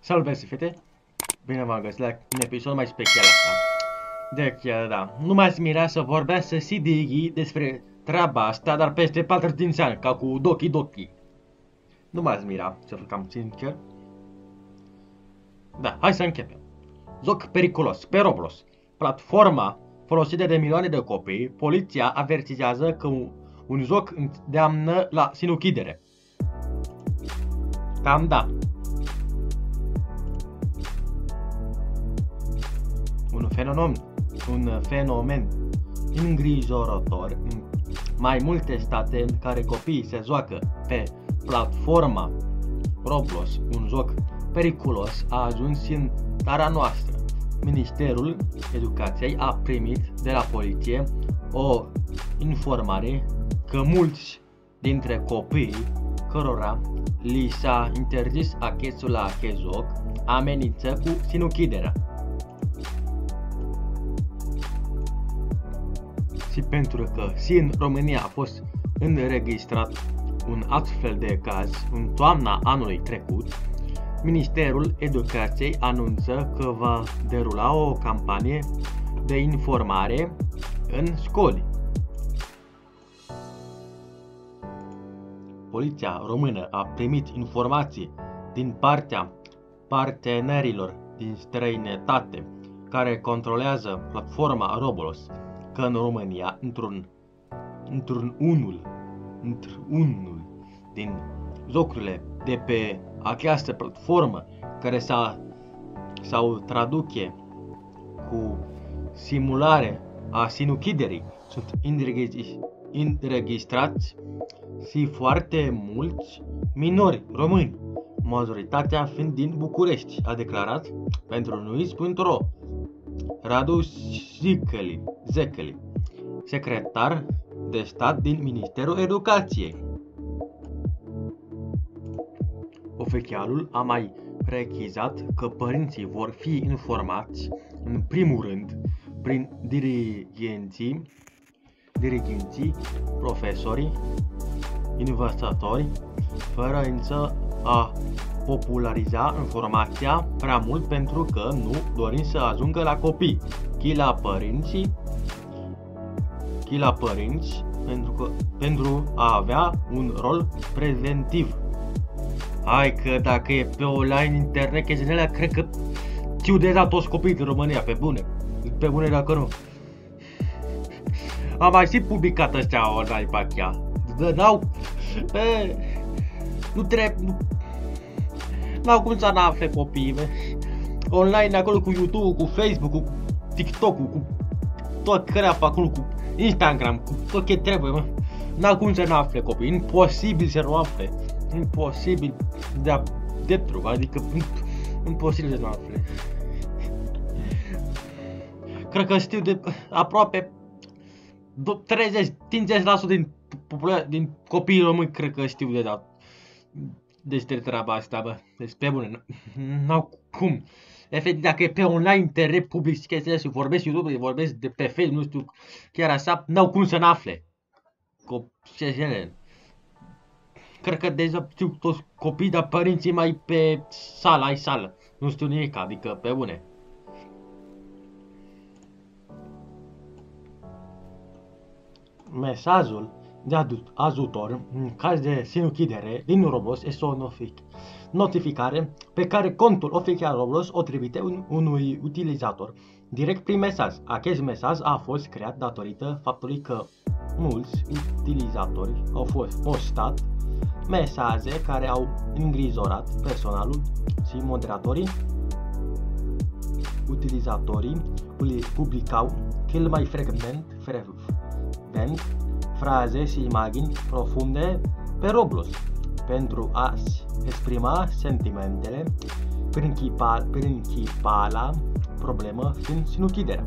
Salve, fete! Bine v-am găsit la un episod mai special asta. Deci, da, nu m-ați mirat să vorbească Sidigi despre treaba asta, dar peste 45 ani, ca cu Doki Doki. Nu m-ați mirat, să fiu cam sincer. Da, hai să începem. Joc periculos, pe Roblox. Platforma folosită de milioane de copii, poliția avertizează că un joc îndeamnă la sinucidere. Cam da. Un fenomen îngrijorător în mai multe state în care copiii se joacă pe platforma Roblox, un joc periculos, a ajuns în țara noastră. Ministerul Educației a primit de la poliție o informare că mulți dintre copiii cărora li s-a interzis accesul la acest joc amenință cu sinuciderea. Și pentru că și în România a fost înregistrat un astfel de caz în toamna anului trecut, Ministerul Educației anunță că va derula o campanie de informare în școli. Poliția română a primit informații din partea partenerilor din străinătate care controlează platforma Roblox că în România, într-unul din jocurile de pe această platformă care sau traduce cu simulare a sinuciderii sunt înregistrați și foarte mulți minori români, majoritatea fiind din București, a declarat pentru news.ro Radu Zecăli, secretar de stat din Ministerul Educației. Oficialul a mai precizat că părinții vor fi informați în primul rând prin dirigenții, profesori, învățători, fără însă a populariza informația prea mult pentru că nu dorim să ajungă la copii, ci la părinți pentru a avea un rol preventiv. Hai că dacă e pe online internet chestiile alea, cred că știu deja toți copiii din România, pe bune dacă nu. Am mai și publicat ăstea online pe achia. N-au cum să n-afle copiii, online acolo cu YouTube, cu Facebook, cu TikTok, cu tot crap acolo, cu Instagram, cu tot ce trebuie, N-au cum să n-afle copiii, imposibil să nu afle, imposibil de truc, adică imposibil să nu afle. Cred că știu de aproape 30-50% din copiii români, cred că știu de despre treaba asta, bă. Deci pe bune, n-au cum. Efectiv, dacă e pe online, internet, public, chestiile și vorbesc YouTube, vorbesc de pe Facebook, nu știu, chiar așa, n-au cum să n-afle. Cred că deja știu toți copiii, dar părinții mai pe sală, nu știu nimic, adică pe bune. Mesajul de ajutor în caz de sinucidere din Roblox este o notificare pe care contul oficial Roblox o trimite unui utilizator direct prin mesaj. Acest mesaj a fost creat datorită faptului că mulți utilizatori au postat mesaje care au îngrijorat personalul și moderatorii. Utilizatorii publicau cel mai frecvent fraze și imagini profunde pe Roblox pentru a-și exprima sentimentele, principala problemă fiind sinuciderea.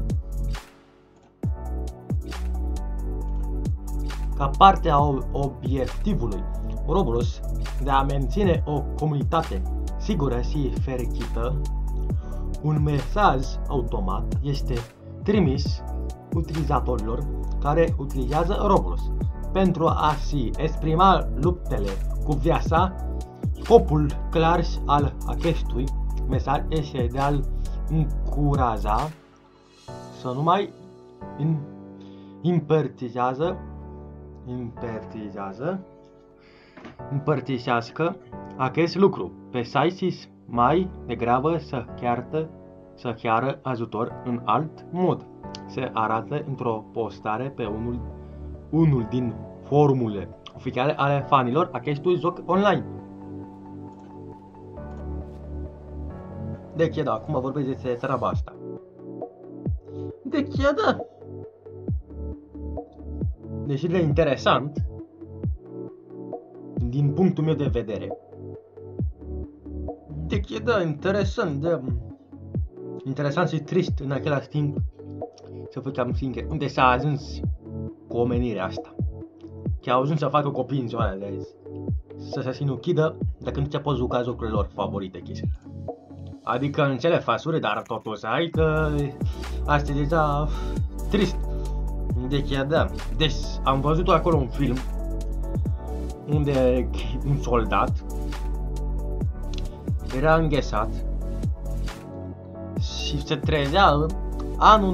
Ca parte a obiectivului Roblox de a menține o comunitate sigură și fericită, un mesaj automat este trimis utilizatorilor care utilizează Roblox pentru a-și exprima luptele cu viața Scopul clar al acestui mesaj este de a-l încuraja să nu mai împărtășească acest lucru pe site și mai degrabă să ceară ajutor în alt mod. Se arată într-o postare pe unul din forumurile oficiale ale fanilor acestui joc online. Deci, da, acum vorbesc despre treaba asta. Deci, da. Deci e interesant din punctul meu de vedere. Deci, da, interesant și trist în același timp, să fim sinceri, unde s-a ajuns cu omenirea asta. Că au ajuns să facă copii în ziua de azi, să se sinucidă dacă nu ți-a pot juca jocurile lor favorite, chestia. Adică în cele fasuri, dar totuși, adică asta e deja trist. Deci, da, deci am văzut acolo un film unde un soldat era înghețat și se trezea în anul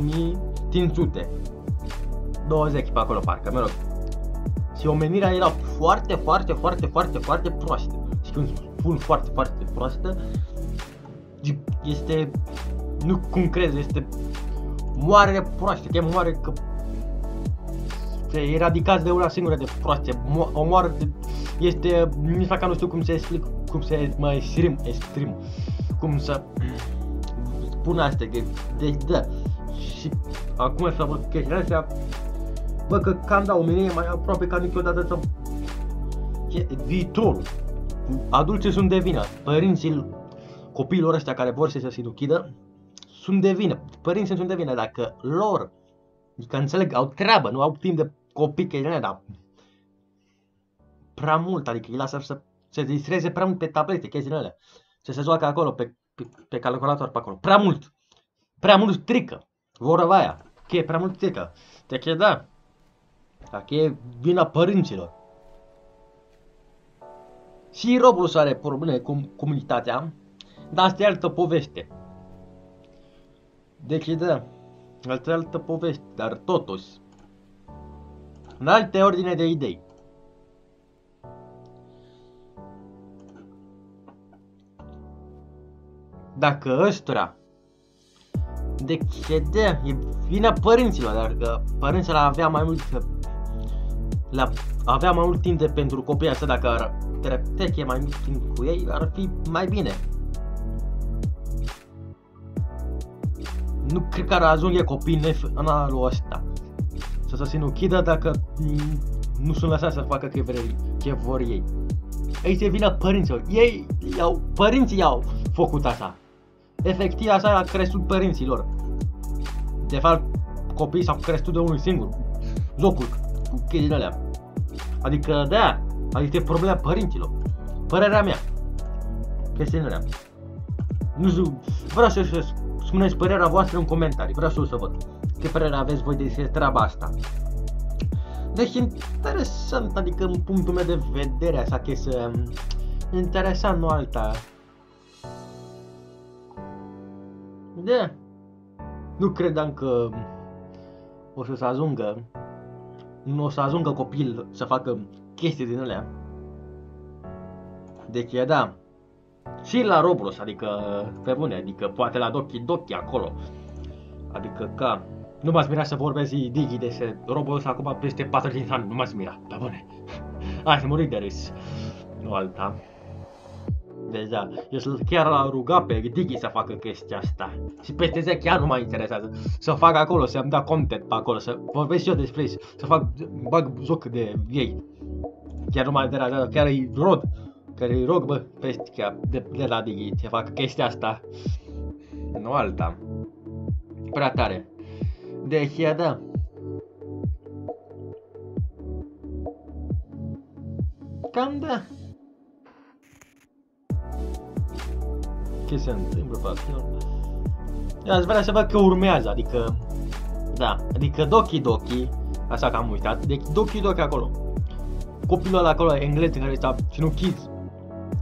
2520 pe acolo parcă, mă rog. Și omenirea era foarte proastă. Și când spun foarte proastă, este, nu cum crezi, este moare proastă, că moare că se eradicați de una singură de proastă, omoară de, este, nici măcar nu știu cum să explic, cum să mă exprim, cum să spun asta, deci da, și acum să văd chestiile astea, bă, că cam da omenie mai aproape ca niciodată să viitorul, adulții sunt de vină, părinții copiilor ăștia care vor să se sinucidă sunt de vină, părinții sunt de vină dacă lor, adică înțeleg, au treabă, nu au timp de copii, că e dar prea mult, adică îi lasă să se distreze prea mult pe tablete, chestiile alea, să se joacă acolo pe calculator pe acolo, prea mult strică, vorba aia, că e prea mult strică, deci da, dacă e vina părinților. Și Roblox are probleme cu comunitatea, dar asta e altă poveste. Deci da, altă poveste, dar totuși, în alte ordine de idei. Dacă ăstora, deci e vina părinților, dacă părinții avea mai mult timp pentru copiii ăsta, dacă ar trece mai mult timp cu ei, ar fi mai bine. Nu cred că ar ajunge copiii în anul ăsta să se sinucidă dacă nu sunt lăsați să facă ce vor ei. Aici e vina părinților. Părinții i-au făcut așa. Efectiv așa a crescut părinților. De fapt, copiii s-au crescut de unul singur. Jocul cu chestiile alea. Adică da, adică e problema părinților. Părerea mea. Chestiile alea. Nu știu, vreau să spuneți părerea voastră în comentarii. Vreau să văd ce părere aveți voi despre treaba asta. Deci interesant, adică în punctul meu de vedere, așa că este interesant, nu alta. Da. Nu credeam că nu o să ajungă copil să facă chestii din alea. Deci da. Și la Roblox, adică pe bune, adică poate la Doki acolo. Adică ca nu m-ați mirat să vorbesc Digi despre Roblox acum peste 45 ani, nu m-ați mirat, pe bune. Hai să muri de râs, nu alta. Deci da, eu chiar l-am rugat pe Digi să facă chestia asta. Și peste 10 ani nu mă interesează să fac acolo, să-mi dea content pe acolo, să vorbesc și eu despre ei, să bag joc de ei. Chiar nu mă interesează, chiar îi rog, bă, peste de la Digi să facă chestia asta. Nu alta. Prea tare. Deci, da. Cam da. Ce se întâmplă pe acolo? Aș vrea să văd că urmează, adică... Da, adică Doki, așa că am uitat, deci Doki acolo. Copilul ăla acolo, englez, care s-a sinucis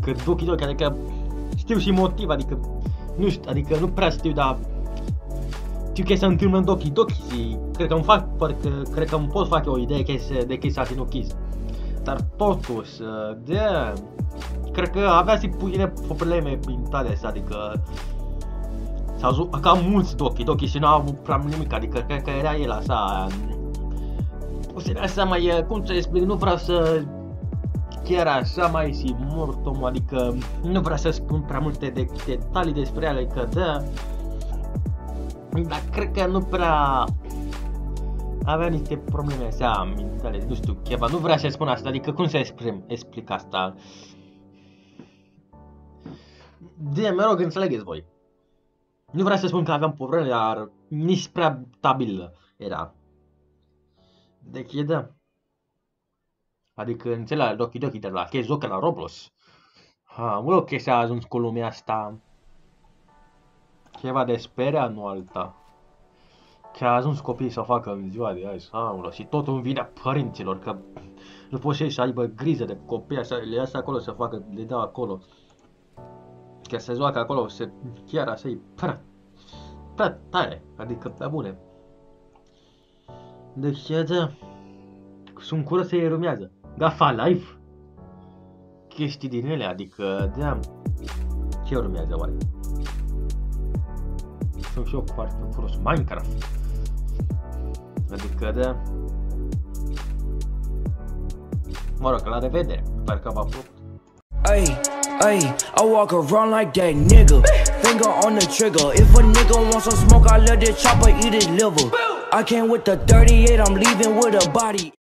Că Doki Doki, adică știu și motiv, adică nu știu, adică nu prea știu, dar știu că se întâmplă în Doki Doki și cred că îmi pot face o idee de Kiss no Kiss. Dar totuși, cred că avea și puține probleme mentale, adică s-au jucat ca mulți Doki și nu au avut prea nimic, adică cred că era el așa, o să așa mai, cum să explic, nu vreau să chiar așa mai și mort omul, adică nu vreau să spun prea multe detalii despre ele, că dar cred că nu prea avea niște probleme așa mentale, nu știu, ceva, nu vreau să spun asta, adică cum să explic asta? Mă rog, înțelegeți voi. Nu vreau să spun că aveam probleme, dar nici prea stabilă era. Deci da. Adică înțeleg Doki Doki de la ce joacă la Roblox. Mă rog că s-a ajuns cu lumea asta. Ceva de sperea, nu alta. Că a ajuns copiii să facă în ziua de azi, și totul în vina părinților, că nu poți să aibă grijă de copii, așa, le lasă acolo să facă, le dau acolo. Că se joacă acolo, chiar așa e prea tare, adică pe bune. Deci, da, sunt curios să-i urmează. Gafa Live? Chestii din ele, adică, da, ce urmează oare? Sunt și eu foarte curios. Minecraft. Adică, da. Mă rog, la revedere. Sper că v-a plăcut. Ay, I walk around like that nigga. Finger on the trigger. If a nigga wants some smoke, I let the chopper eat his liver. I came with the 38, I'm leaving with a body.